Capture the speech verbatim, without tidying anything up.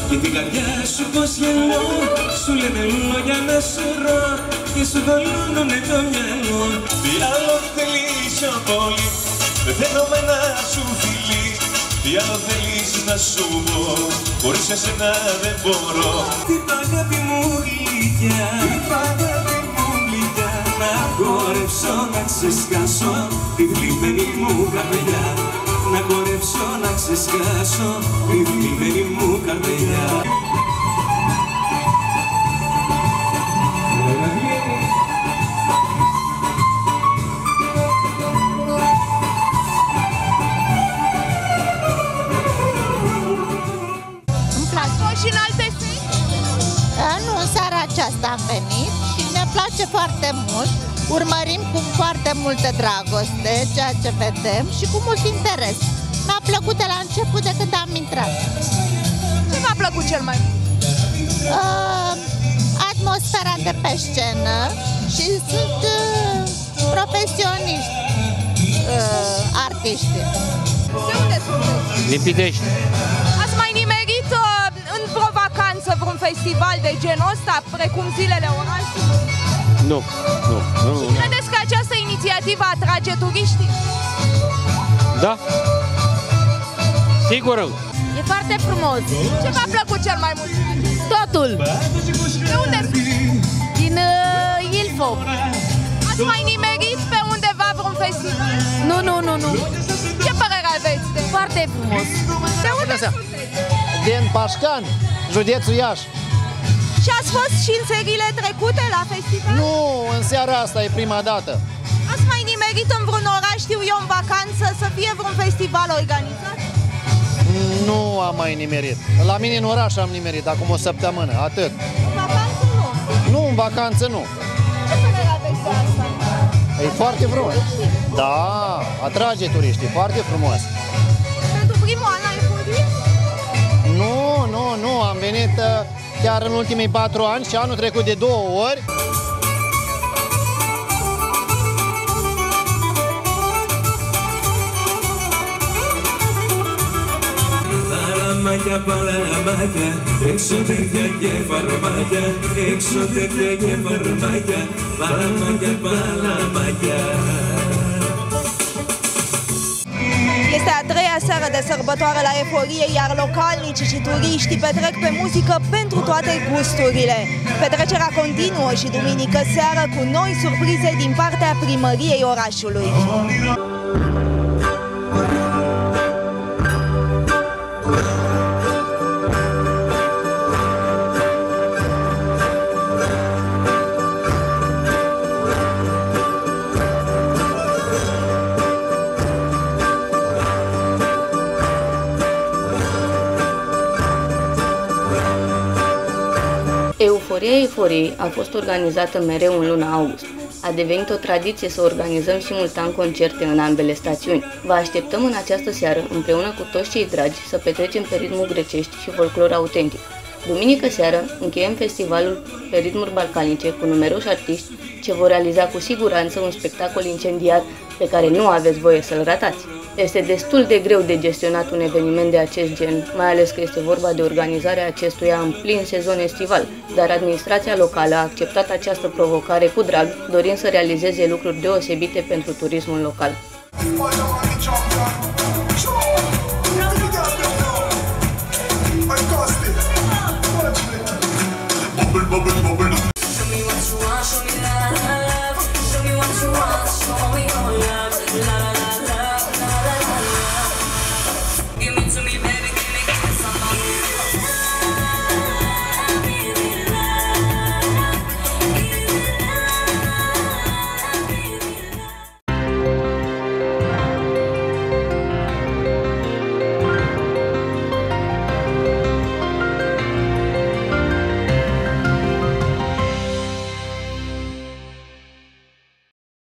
Και την καρδιά σου πως γελώ, σου λένε λόγια με σωρό και σου δολώνουνε το μυαλό. Τι άλλο θέλεις πιο πολύ, θέλω με να σου φιλί. Τι άλλο θέλεις να σου πω, χωρίς εσένα δεν μπορώ. Τι αγάπη μου γλυκιά, τι αγάπη μου γλυκιά, να χορέψω να ξεσκάσω τη θλιμμένη μου καρδιά. Να χορέψω να ξεσκάσω τη θλιμμένη μου καρδιά. Și în alte zi? Nu, în seara aceasta am venit și ne place foarte mult. Urmărim cu foarte multă dragoste ceea ce vedem și cu mult interes. Mi-a plăcut de la început de când am intrat. Ce v-a plăcut cel mai mult? Uh, atmosfera de pe scenă și sunt uh, profesioniști, uh, artiști. De unde sunteți? Din Pitești. Ați mai nimerit uh, în vreo vacanță vreun festival de genul ăsta, precum Zilele Orașului? Nu, nu, nu. Și credeți că această inițiativă atrage turiștii? Da. Sigur. E foarte frumos. Ce v-a plăcut cel mai mult? Totul. De unde sunteți? Din uh, Ilfov. Ați mai nimerit pe undeva vreun festival? Nu, nu, nu, nu. Ce părere aveți de? Foarte frumos. De unde sunteți? Din Pașcan, județul Iași. Și ați fost și în seriile trecute la festival? Nu, în seara asta e prima dată. Ați mai nimerit în vreun oraș, știu eu, în vacanță, să fie vreun festival organizat? Nu am mai nimerit. La mine în oraș am nimerit, acum o săptămână, atât. În vacanță nu? Nu, în vacanță nu. Ce părere aveți de asta? E foarte frumos. Da, atrage turiștii, foarte frumos. Pentru primul an la Eforie? Nu, nu, nu, am venit uh, chiar în ultimii patru ani și anul trecut de două ori. Παλαμάκια, παλαμάκια, έξω τέτοια και φαρμάκια, έξω τέτοια και φαρμάκια, παλαμάκια, παλαμάκια. Este a treia seară de sărbătoare la Eforie, iar localnicii și turiștii petrec pe muzică pentru toate gusturile. Petrecerea continuă și duminică seară cu noi surprize din partea primăriei orașului. Euforia Eforiei a fost organizată mereu în luna august. A devenit o tradiție să organizăm simultan concerte în ambele stațiuni. Vă așteptăm în această seară, împreună cu toți cei dragi, să petrecem pe ritmuri grecești și folclor autentic. Duminică seară încheiem festivalul pe ritmuri balcanice cu numeroși artiști ce vor realiza cu siguranță un spectacol incendiar pe care nu aveți voie să-l ratați. Este destul de greu de gestionat un eveniment de acest gen, mai ales că este vorba de organizarea acestuia în plin sezon estival, dar administrația locală a acceptat această provocare cu drag, dorind să realizeze lucruri deosebite pentru turismul local.